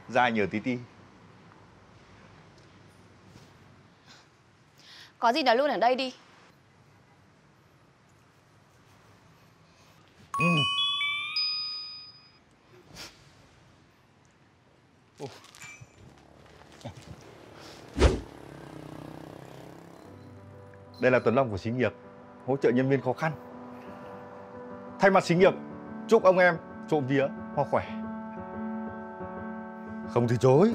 Ra nhờ tí ti. Có gì nói luôn ở đây đi. Đây là tấm lòng của xí nghiệp, hỗ trợ nhân viên khó khăn. Thay mặt xí nghiệp, chúc ông em trộm vía, hoa khỏe. Không từ chối.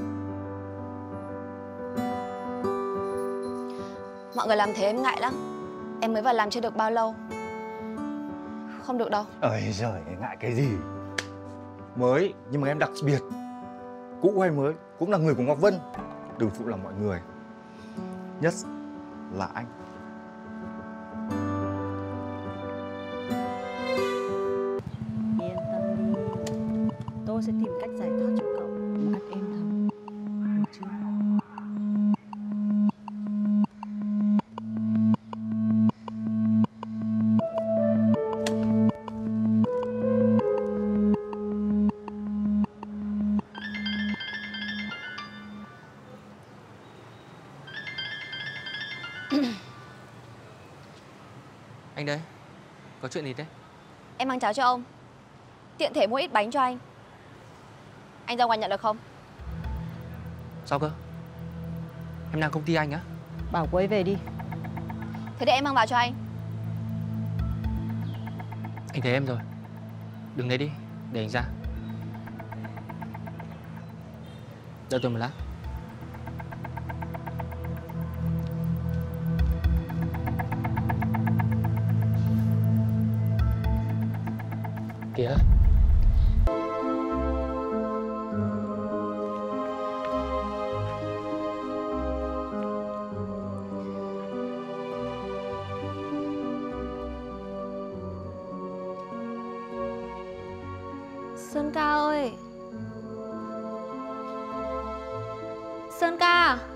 Mọi người làm thế em ngại lắm. Em mới vào làm chưa được bao lâu. Không được đâu. Ơi giời, ngại cái gì. Mới, nhưng mà em đặc biệt. Cũ hay mới, cũng là người của Ngọc Vân. Đừng phụ lòng mọi người. Nhất là anh. Yên tâm đi, tôi sẽ tìm cách giải thoát cho cậu một cách êm thấm, được chưa? Anh đây, có chuyện gì thế? Em mang cháo cho ông. Tiện thể mua ít bánh cho anh. Anh ra ngoài nhận được không? Sao cơ? Em đang công ty anh á? Bảo cô ấy về đi. Thế để em mang vào cho anh. Anh thấy em rồi. Đứng đấy đi, để anh ra. Đợi tôi một lát. Kìa. Sơn Ca ơi. Sơn Ca.